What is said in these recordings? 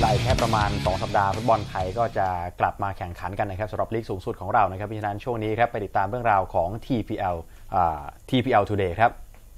แค่ประมาณ2สัปดาห์ฟุตบอลไทยก็จะกลับมาแข่งขันกันนะครับสำหรับลีกสูงสุดของเรานะครับเพราะฉะนั้นช่วงนี้ครับไปติดตามเรื่องราวของ TPL Today ครับ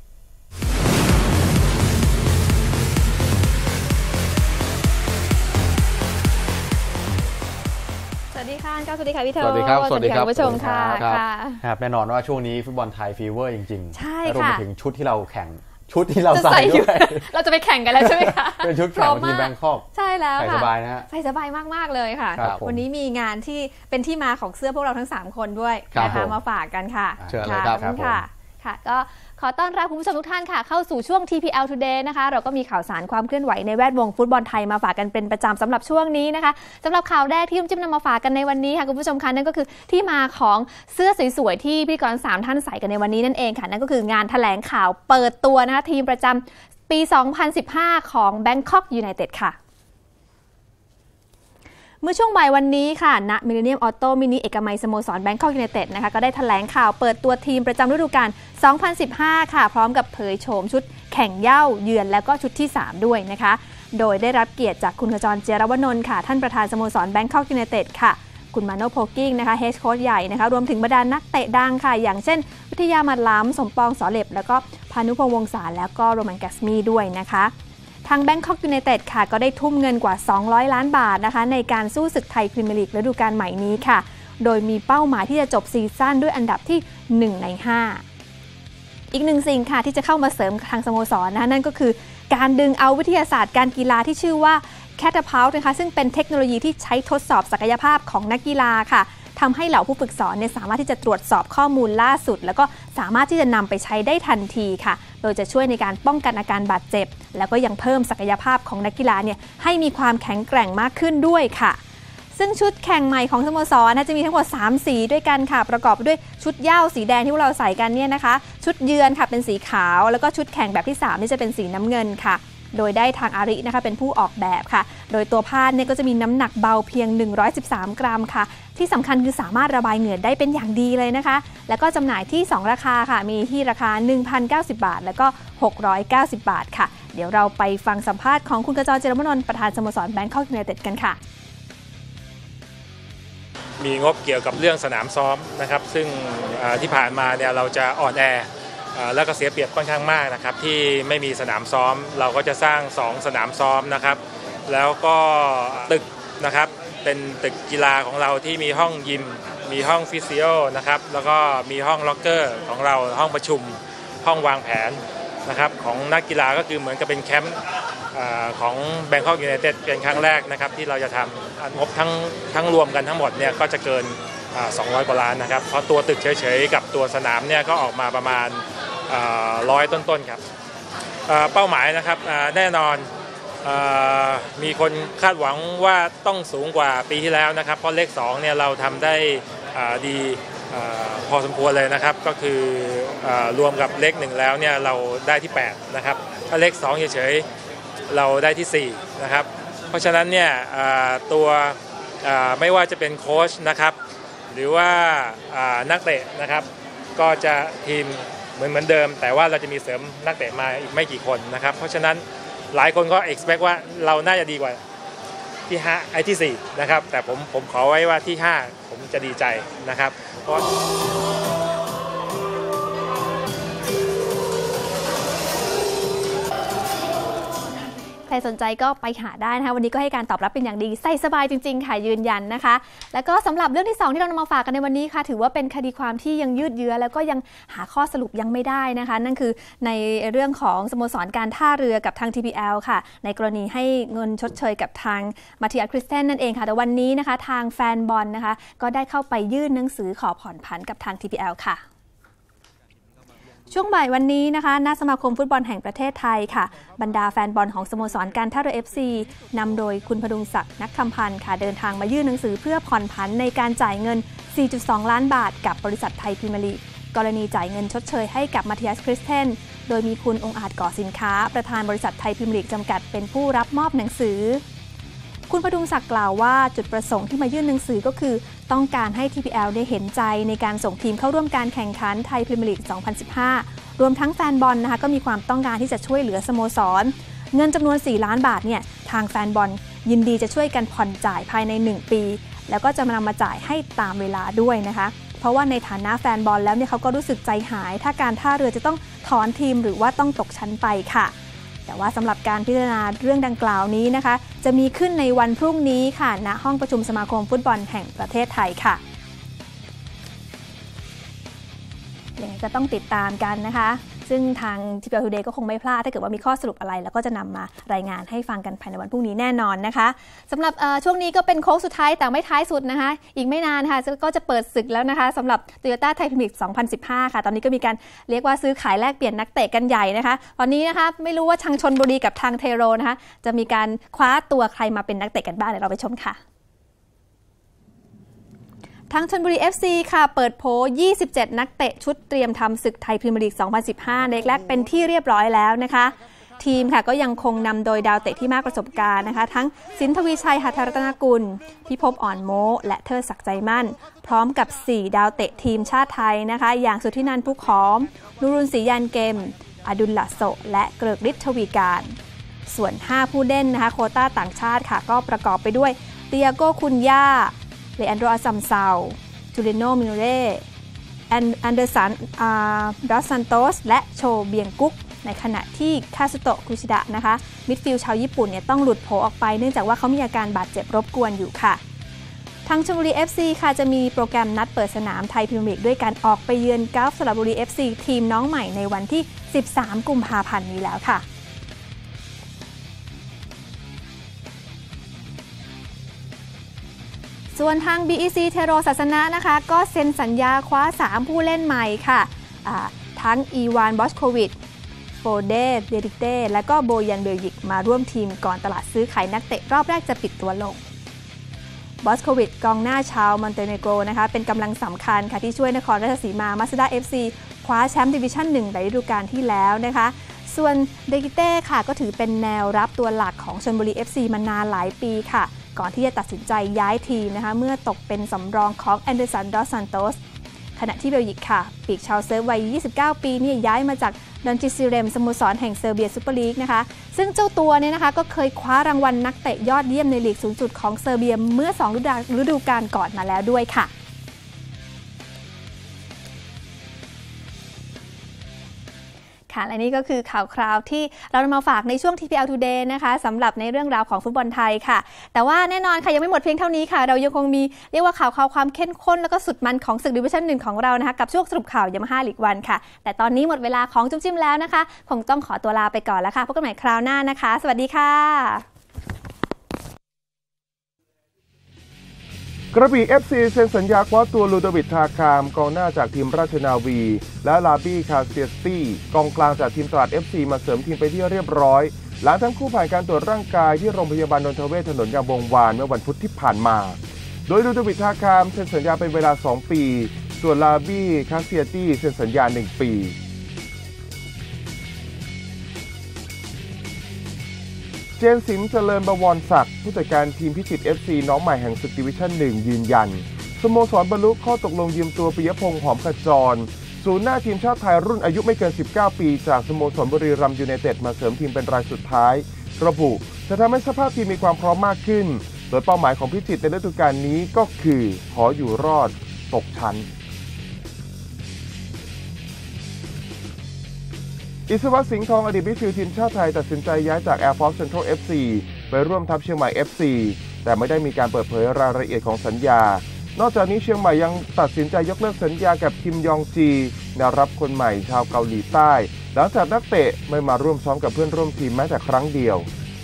สวัสดีค่ะสวัสดีค่ะพี่เทอสวัสดีครับสวัสดีครับผู้ชมค่ะครับแน่นอนว่าช่วงนี้ฟุตบอลไทยฟีเวอร์จริงๆใช่ค่ะรวมไปถึงชุดที่เราแข่งชุดที่เราใส่ด้วยเราจะไปแข่งกันแล้วใช่ไหมคะเป็นชุดแข่งทีมแบงคอกใช่แล้วค่ะใส่สบายนะฮะใส่สบายมากๆเลยค่ะวันนี้มีงานที่เป็นที่มาของเสื้อพวกเราทั้ง3คนด้วยนะคะมาฝากกันค่ะเชิญเลยครับค่ะก็ขอต้อนรับคุณผู้ชมทุกท่านค่ะเข้าสู่ช่วง TPL Today นะคะเราก็มีข่าวสารความเคลื่อนไหวในแวดวงฟุตบอลไทยมาฝากกันเป็นประจำสำหรับช่วงนี้นะคะสำหรับข่าวแรกที่จิ้มนำมาฝากกันในวันนี้ค่ะคุณผู้ชมคะนั่นก็คือที่มาของเสื้อสวยๆที่พิธีกร3ท่านใส่กันในวันนี้นั่นเองค่ะนั่นก็คืองานแถลงข่าวเปิดตัวนะคะทีมประจำปี 2015 ของ Bangkok United ค่ะเมื่อช่วงบ่ายวันนี้ค่ะณมิลเลนเนียมออโต้มินิเอกมัยสโมสรแบงคอกยูไนเต็ดนะคะก็ได้แถลงข่าวเปิดตัวทีมประจำฤดูกาล 2015 ค่ะพร้อมกับเผยโฉมชุดแข่งเหย้าเยือนแล้วก็ชุดที่ 3 ด้วยนะคะโดยได้รับเกียรติจากคุณขจร เจยรวนนท์ค่ะท่านประธานสโมสรแบงคอกยูไนเต็ดค่ะคุณมาโนโพกิ้งนะคะเฮดโค้ชใหญ่นะคะรวมถึงบรรดานักเตะดังค่ะอย่างเช่นวิทยามัดล้ำสมปองสอเหล็บแล้วก็พานุพงษ์วงศาแล้วก็โรแมนแกสมีด้วยนะคะทาง Bangkok United ค่ะก็ได้ทุ่มเงินกว่า200ล้านบาทนะคะในการสู้ศึกไทยพรีเมียร์ลีกฤดูกาลใหม่นี้ค่ะโดยมีเป้าหมายที่จะจบซีซั่นด้วยอันดับที่1ใน5อีกหนึ่งสิ่งค่ะที่จะเข้ามาเสริมทางสโมสรนะนั่นก็คือการดึงเอาวิทยาศาสตร์การกีฬาที่ชื่อว่า Catapult นะคะซึ่งเป็นเทคโนโลยีที่ใช้ทดสอบศักยภาพของนักกีฬาค่ะทำให้เหล่าผู้ฝึกสอนสามารถที่จะตรวจสอบข้อมูลล่าสุดแล้วก็สามารถที่จะนำไปใช้ได้ทันทีค่ะโดยจะช่วยในการป้องกันอาการบาดเจ็บแล้วก็ยังเพิ่มศักยภาพของนักกีฬาให้มีความแข็งแกร่งมากขึ้นด้วยค่ะซึ่งชุดแข่งใหม่ของสโมสรจะมีทั้งหมด3สีด้วยกันค่ะประกอบด้วยชุดเหย้าสีแดงที่พวกเราใส่กันนะคะชุดเยือนค่ะเป็นสีขาวแล้วก็ชุดแข่งแบบที่3นี่จะเป็นสีน้ำเงินค่ะโดยได้ทางอารินะคะเป็นผู้ออกแบบค่ะโดยตัวผ้าก็จะมีน้ำหนักเบาเพียง113กรัมค่ะที่สำคัญคือสามารถระบายเหงื่อได้เป็นอย่างดีเลยนะคะแล้วก็จำหน่ายที่2ราคาค่ะมีที่ราคา 1,090 บาทแล้วก็690 บาทค่ะเดี๋ยวเราไปฟังสัมภาษณ์ของคุณกจร เจยรวนนท์ประธานสโมสร Bangkok United กันค่ะมีงบเกี่ยวกับเรื่องสนามซ้อมนะครับซึ่งที่ผ่านมาเราจะอ่อนแอแล้วก็เสียเปรียบค่อนข้างมากนะครับที่ไม่มีสนามซ้อมเราก็จะสร้าง2สนามซ้อมนะครับแล้วก็ตึกนะครับเป็นตึกกีฬาของเราที่มีห้องยิมมีห้องฟิสิโอนะครับแล้วก็มีห้องล็อกเกอร์ของเราห้องประชุมห้องวางแผนนะครับของนักกีฬาก็คือเหมือนกับเป็นแคมป์ของ Bangkok United เป็นครั้งแรกนะครับที่เราจะทำงบทั้งรวมกันทั้งหมดก็จะเกิน200 กว่าล้านนะครับเพราะตัวตึกเฉยๆกับตัวสนามก็ออกมาประมาณ100 ต้นๆครับเป้าหมายนะครับแน่นอนมีคนคาดหวังว่าต้องสูงกว่าปีที่แล้วนะครับเพราะเลข2เราทำได้ดีพอสมควรเลยนะครับก็คือรวมกับเลข1แล้วเราได้ที่8นะครับถ้าเลข2เฉยๆเราได้ที่4นะครับเพราะฉะนั้นตัวไม่ว่าจะเป็นโค้ชนะครับหรือว่านักเตะนะครับก็จะทีมเหมือนเดิมแต่ว่าเราจะมีเสริมนักเตะมาอีกไม่กี่คนนะครับเพราะฉะนั้นหลายคนก็ expect ว่าเราน่าจะดีกว่าที่5ที่4นะครับแต่ผมขอไว้ว่าที่5ผมจะดีใจนะครับเพราะใครสนใจก็ไปหาได้นะคะวันนี้ก็ให้การตอบรับเป็นอย่างดีใส่สบายจริงๆค่ะยืนยันนะคะแล้วก็สำหรับเรื่องที่2ที่เรานำมาฝากกันในวันนี้ค่ะถือว่าเป็นคดีความที่ยังยืดเยื้อแล้วก็ยังหาข้อสรุปยังไม่ได้นะคะนั่นคือในเรื่องของสโมสรการท่าเรือกับทาง TPL ค่ะในกรณีให้เงินชดเชยกับทางมาเทียส คริสเทนนั่นเองค่ะแต่วันนี้นะคะทางแฟนบอลนะคะก็ได้เข้าไปยื่นหนังสือขอผ่อนผันกับทาง TPL ค่ะช่วงบ่ายวันนี้นะคะณสมาคมฟุตบอลแห่งประเทศไทยค่ะบรรดาแฟนบอลของสโมสรการท่าเรือ FC นำโดยคุณพดุงศักดิ์นักคำพันธ์ค่ะเดินทางมายื่นหนังสือเพื่อผ่อนผันในการจ่ายเงิน 4.2 ล้านบาทกับบริษัทไทยพรีเมียร์ลีกกรณีจ่ายเงินชดเชยให้กับมาเทียส คริสเทนโดยมีคุณองค์อาจก่อสินค้าประธานบริษัทไทยพรีเมียร์ลีกจำกัดเป็นผู้รับมอบหนังสือคุณพดุงศักดิ์กล่าวว่าจุดประสงค์ที่มายื่นหนังสือก็คือต้องการให้ TPL ได้เห็นใจในการส่งทีมเข้าร่วมการแข่งขันไทยพรีเมียร์ลีก 2015 รวมทั้งแฟนบอลนะคะก็มีความต้องการที่จะช่วยเหลือสโมสรเงินจำนวน4ล้านบาททางแฟนบอลยินดีจะช่วยกันผ่อนจ่ายภายใน1ปีแล้วก็จะนำมาจ่ายให้ตามเวลาด้วยนะคะเพราะว่าในฐานะแฟนบอลแล้วเนี่ยเขาก็รู้สึกใจหายถ้าการท่าเรือจะต้องถอนทีมหรือว่าต้องตกชั้นไปค่ะแต่ว่าสำหรับการพิจารณาเรื่องดังกล่าวนี้นะคะจะมีขึ้นในวันพรุ่งนี้ค่ะณห้องประชุมสมาคมฟุตบอลแห่งประเทศไทยค่ะยังไงก็ต้องติดตามกันนะคะซึ่งทาง TPL Today ก็คงไม่พลาดถ้าเกิดว่ามีข้อสรุปอะไรแล้วก็จะนำมารายงานให้ฟังกันภายในวันพรุ่งนี้แน่นอนนะคะสำหรับช่วงนี้ก็เป็นโค้งสุดท้ายแต่ไม่ท้ายสุดนะคะอีกไม่นานค่ะก็จะเปิดศึกแล้วนะคะสำหรับ Toyota Thai Premier League 2015 ค่ะตอนนี้ก็มีการเรียกว่าซื้อขายแลกเปลี่ยนนักเตะกันใหญ่นะคะตอนนี้นะคะไม่รู้ว่าทางชลบุรีกับทางเทโรนะคะจะมีการคว้าตัวใครมาเป็นนักเตะกันบ้างเดี๋ยวเราไปชมค่ะทางชลบุรี FC ค่ะเปิดโผ27นักเตะชุดเตรียมทำศึกไทยพรีเมียร์ลีก 2015 ในแรกเป็นที่เรียบร้อยแล้วนะคะทีมค่ะก็ยังคงนำโดยดาวเตะที่มากประสบการณ์นะคะทั้งสินทวีชัย หัตถรัตนกุลพิภพอ่อนโม้และเทิดศักดิ์ใจมั่นพร้อมกับ4ดาวเตะทีมชาติไทยนะคะอย่างสุทธินันท์ พุกหอมนุรุณศรียันเกมอดุลละโสและเกริกฤทธิ์ ทวีการส่วน5ผู้เล่นนะคะโควต้าต่างชาติค่ะก็ประกอบไปด้วยเตียโก้คุนย่าเลอันโดอาซัมซาวจูริโนมิโนเร่แอนเดอร์สันดอสซันโตสและโชเบียงกุ๊กในขณะที่คาซุโตะคุชิดะนะคะมิดฟิลด์ชาวญี่ปุ่นเนี่ยต้องหลุดโผออกไปเนื่องจากว่าเขามีอาการบาดเจ็บรบกวนอยู่ค่ะทางชลบุรี FC ค่ะจะมีโปรแกรมนัดเปิดสนามไทยพรีเมียร์ลีกด้วยการออกไปเยือนกัลฟ์สระบุรี FC ทีมน้องใหม่ในวันที่13 กุมภาพันธ์นี้แล้วค่ะส่วนทาง BEC เทโรศาสนะนะคะก็เซ็นสัญญาคว้า3ผู้เล่นใหม่ค่ะทั้งอีวานบอชโควิชโฟเดเดริกเต้และก็โบยันเบลยิกมาร่วมทีมก่อนตลาดซื้อขายนักเตะรอบแรกจะปิดตัวลงบอชโควิชกองหน้าชาวมอนเตเนโกรนะคะเป็นกำลังสำคัญค่ะที่ช่วยนครราชสีมามาสด้า FC คว้าแชมป์ดิวิชั่น1ในฤดูกาลที่แล้วนะคะส่วนเดริกเต้ค่ะก็ถือเป็นแนวรับตัวหลักของชลบุรี FC มานานหลายปีค่ะก่อนที่จะตัดสินใจย้ายทีมนะคะเมื่อตกเป็นสำรองของแอนเดอร์สัน ดอสซันโตสขณะที่เบลยิกค่ะปีกชาวเซิร์ฟวัย29 ปีนี่ย้ายมาจากดอนจิซิเรมสโมสรแห่งเซอร์เบียซูเปอร์ลีกนะคะซึ่งเจ้าตัวเนี่ยนะคะก็เคยคว้ารางวัลนักเตะยอดเยี่ยมในลีกสูงสุดของเซอร์เบียเมื่อ2ฤดูกาลก่อนมาแล้วด้วยค่ะและนี่ก็คือข่าวคราวที่เรานำมาฝากในช่วง TPL Today นะคะสำหรับในเรื่องราวของฟุตบอลไทยค่ะแต่ว่าแน่นอนค่ะยังไม่หมดเพียงเท่านี้ค่ะเรายังคงมีเรียกว่าข่าวความเข้มข้นแล้วก็สุดมันของศึกดิวิชั่น1ของเรานะคะกับช่วงสรุปข่าวยามาฮ่าลีกวันค่ะแต่ตอนนี้หมดเวลาของจุ๊บจิ้มแล้วนะคะคงต้องขอตัวลาไปก่อนแล้วค่ะพบกันใหม่คราวหน้านะคะสวัสดีค่ะกระบี่ FC เซ็นสัญญาคว้าตัวลูโดวิด ทาคามกองหน้าจากทีมราชนาวีและลาบี้คาเซียสตี้กองกลางจากทีมตราด FC มาเสริมทีมไปที่เรียบร้อยหลังทั้งคู่ผ่านการตรวจร่างกายที่โรงพยาบาลนนทเวชถนนงามวงวานเมื่อวันพุธที่ผ่านมาโดยลูโดวิด ทาคามเซ็นสัญญาเป็นเวลา2ปีส่วนลาบี้คาเซียสตี้เซ็นสัญญา1ปีเจนสินเจริญบวรศักดิ์ผู้จัดการทีมพิจิตร FC น้องใหม่แห่งศึกดิวิชั่น1ยืนยันสโมสรบรรลุข้อตกลงยืมตัวปิยพงษ์หอมขจรศูนย์หน้าทีมชาติไทยรุ่นอายุไม่เกิน19ปีจากสโมสรบุรีรัมย์ยูไนเต็ดมาเสริมทีมเป็นรายสุดท้ายระบุจะทำให้สภาพทีมมีความพร้อมมากขึ้นโดยเป้าหมายของพิจิตรในฤดูกาลนี้ก็คือขออยู่รอดตกชั้นอิสวะสิงห์ทองอดีตมิดฟิลด์ทีมชาติไทยตัดสินใจย้ายจาก Air Force Central FC ไปร่วมทัพเชียงใหม่ FC แต่ไม่ได้มีการเปิดเผยรายละเอียดของสัญญานอกจากนี้เชียงใหม่ยังตัดสินใจยกเลิกสัญญากับคิมยองจีแนวรับคนใหม่ชาวเกาหลีใต้หลังจากนักเตะไม่มาร่วมซ้อมกับเพื่อนร่วมทีมแม้แต่ครั้งเดียว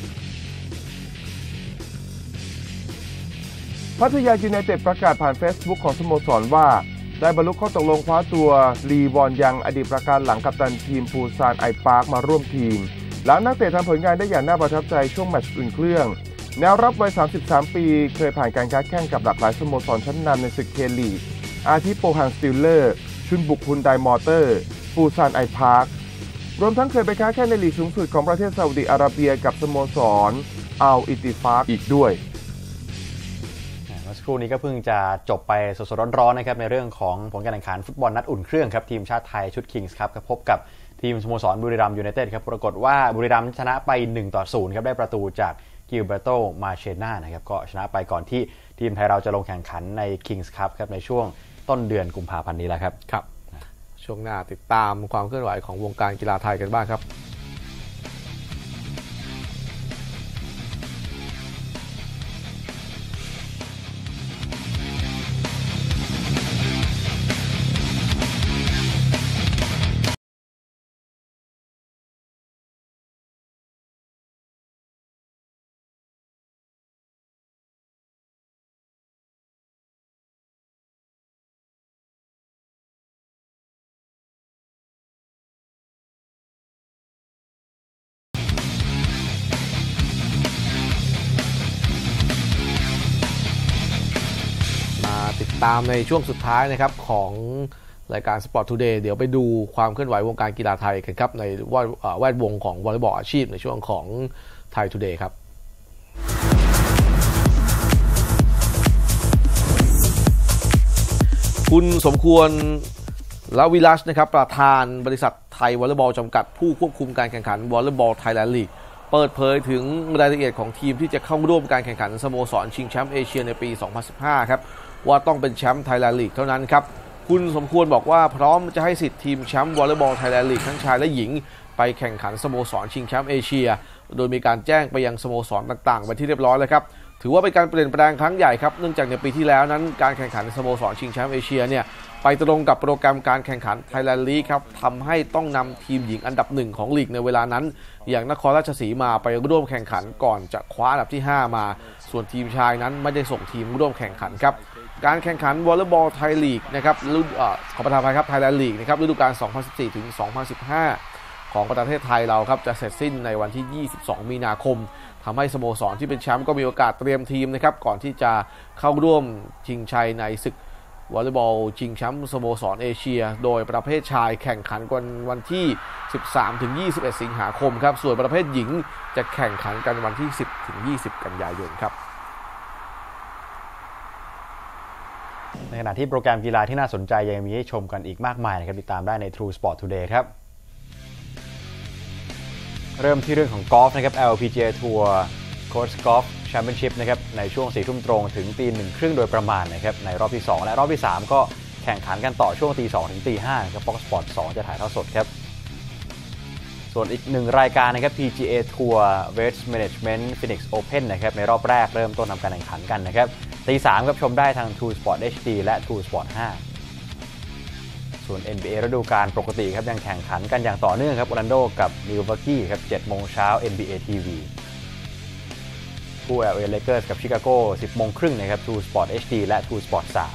พัทยายูไนเต็ดประกาศผ่าน Facebook ของสโมสรว่าได้บรรลุข้อตกลงคว้าตัวลีวอนยังอดีตประการหลังกัปตันทีมปูซานไอปาร์คมาร่วมทีมหลังนักเตะทำผลงานได้อย่างน่าประทับใจช่วงแมตช์อุ่นเครื่องแนวรับวัย33 ปีเคยผ่านการค้าแข่งกับหลากหลายสโมสรชั้นนำในศึกเคลีกอาทิโปฮังสติลเลอร์ชุนบุกฮุนไดมอเตอร์ปูซานไอพาร์ครวมทั้งเคยไปค้าแข่งในลีกสูงสุดของประเทศซาอุดิอาระเบียกับสโมสรอัลอิติฟากอีกด้วยสักครู่นี้ก็เพิ่งจะจบไปสดๆร้อนๆนะครับในเรื่องของผลการแข่งขันฟุตบอลนัดอุ่นเครื่องครับทีมชาติไทยชุดคิงส์ครับพบกับทีมสโมสรบุรีรัมย์ยูไนเต็ดครับปรากฏว่าบุรีรัมย์ชนะไป1-0ครับได้ประตูจากกิลเบโตมาเชน่านะครับก็ชนะไปก่อนที่ทีมไทยเราจะลงแข่งขันใน Kings Cup ครับในช่วงต้นเดือนกุมภาพันธ์นี้แล้วครับครับช่วงหน้าติดตามความเคลื่อนไหวของวงการกีฬาไทยกันบ้างครับติดตามในช่วงสุดท้ายนะครับของรายการ Sport Today เดี๋ยวไปดูความเคลื่อนไหววงการกีฬาไทยกันครับในแวดวงของวอลเลย์บอลอาชีพในช่วงของไทย Today ครับคุณสมควรละวิลัชนะครับประธานบริษัทไทยวอลเลย์บอลจำกัดผู้ควบคุมการแข่งขันวอลเลย์บอลไทยแลนด์ลีกเปิดเผยถึงรายละเอียดของทีมที่จะเข้าร่วมการแข่งขันสโมสรชิงแชมป์เอเชียในปี 2015 ครับว่าต้องเป็นแชมป์ไทยแลนด์ลีกเท่านั้นครับคุณสมควรบอกว่าพร้อมจะให้สิทธิ์ทีมแชมป์วอลเลย์บอลไทยแลนด์ลีกทั้งชายและหญิงไปแข่งขันสโมสรชิงแชมป์เอเชียโดยมีการแจ้งไปยังสโมสรต่างๆไปที่เรียบร้อยแล้วครับถือว่าเป็นการเปลี่ยนแปลงครั้งใหญ่ครับเนื่องจากในปีที่แล้วนั้นการแข่งขันสโมสรชิงแชมป์เอเชียเนี่ยไปตรงกับโปรแกรมการแข่งขันไทยแลนด์ลีกครับทำให้ต้องนำทีมหญิงอันดับหนึ่งของลีกในเวลานั้นอย่างนครราชสีมาไปร่วมแข่งขันก่อนจะคว้าอันดับที่5มาส่วนทีมชายนั้นไม่ได้ส่งทีมร่วมแข่งขันครับการแข่งขันวอลเลย์บอลไทยลีกนะครับขอประทานอภัยครับไทยแลนด์ลีกนะครับฤดูกาล 2014 ถึง 2015 ของประเทศไทยเราครับจะเสร็จสิ้นในวันที่ 22 มีนาคมทำให้สโมสรที่เป็นแชมป์ก็มีโอกาสเตรียมทีมนะครับก่อนที่จะเข้าร่วมชิงชัยในศึกวอลเลย์บอลชิงแชมป์สโมสรเอเชียโดยประเภทชายแข่งขันกันวันที่ 13 ถึง 21 สิงหาคมครับส่วนประเภทหญิงจะแข่งขันกันวันที่ 10 ถึง 20 กันยายนครับในขณะที่โปรแกรมกีฬาที่น่าสนใจยังมีให้ชมกันอีกมากมายนะครับติดตามได้ใน True Sport Today ครับเริ่มที่เรื่องของกอล์ฟนะครับ LPGA Tour Coach Golf Championship นะครับในช่วง 4 ทุ่มตรงถึง 1:30 โดยประมาณนะครับในรอบที่ 2 และรอบที่ 3 ก็แข่งขันกันต่อช่วง 2 ถึง 5 นะครับ Fox Sport 2 จะถ่ายทอดสดครับส่วนอีกหนึ่งรายการนะครับ PGA Tour West Management Phoenix Open นะครับในรอบแรกเริ่มต้นทำการแข่งขันกันนะครับ 3 ครับชมได้ทาง True Sport HD และ True Sport 5 ส่วน NBA ฤดูกาลปกติครับยังแข่งขันกันอย่างต่อเนื่องครับออร์แลนโดกับมิลวอกกี้ครับ 7 โมงเช้า NBA TV คู่ LA Lakers กับชิคาโก้ 10 โมงครึ่งนะครับ True Sport HD และ True Sport 3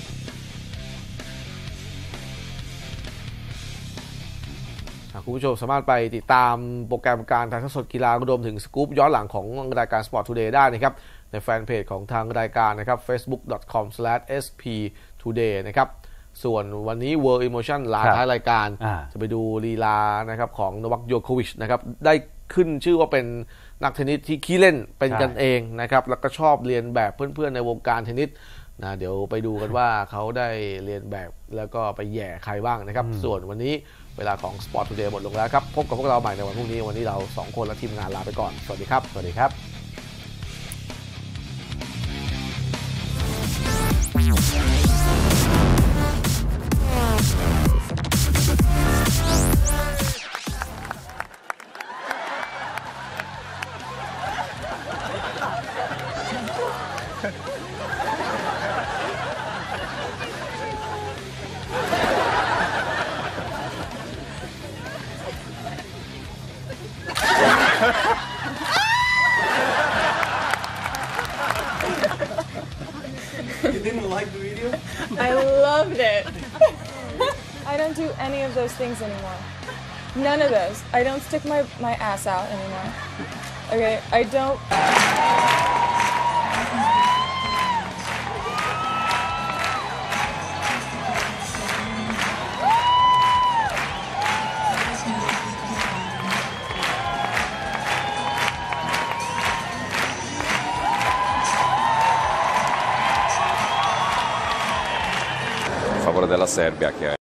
คุณผู้ชมสามารถไปติดตามโปรแกรมการถ่ายทอดสดกีฬารวมถึงสกู๊ปย้อนหลังของรายการ Sport Today ได้นะครับในแฟนเพจของทางรายการนะครับ facebook.com/sptoday นะครับส่วนวันนี้ World Emotion หลายท้ายรายการจะไปดูลีลานะครับของโนวัค โยโควิชนะครับได้ขึ้นชื่อว่าเป็นนักเทนนิสที่ขี้เล่นเป็นกันเองนะครับแล้วก็ชอบเรียนแบบเพื่อนๆในวงการเทนนิสนะเดี๋ยวไปดูกันว่าเขาได้เรียนแบบแล้วก็ไปแย่ใครบ้างนะครับส่วนวันนี้เวลาของ Sport Today หมดลงแล้วครับพบกับพวกเราใหม่ในวันพรุ่งนี้วันนี้เรา2คนและทีมงานลาไปก่อนสวัสดีครับสวัสดีครับ You didn't like the video? I loved it. I don't do any of those things anymore. None of those. I don't stick my ass out anymore. Okay, I don't. Favore della Serbia che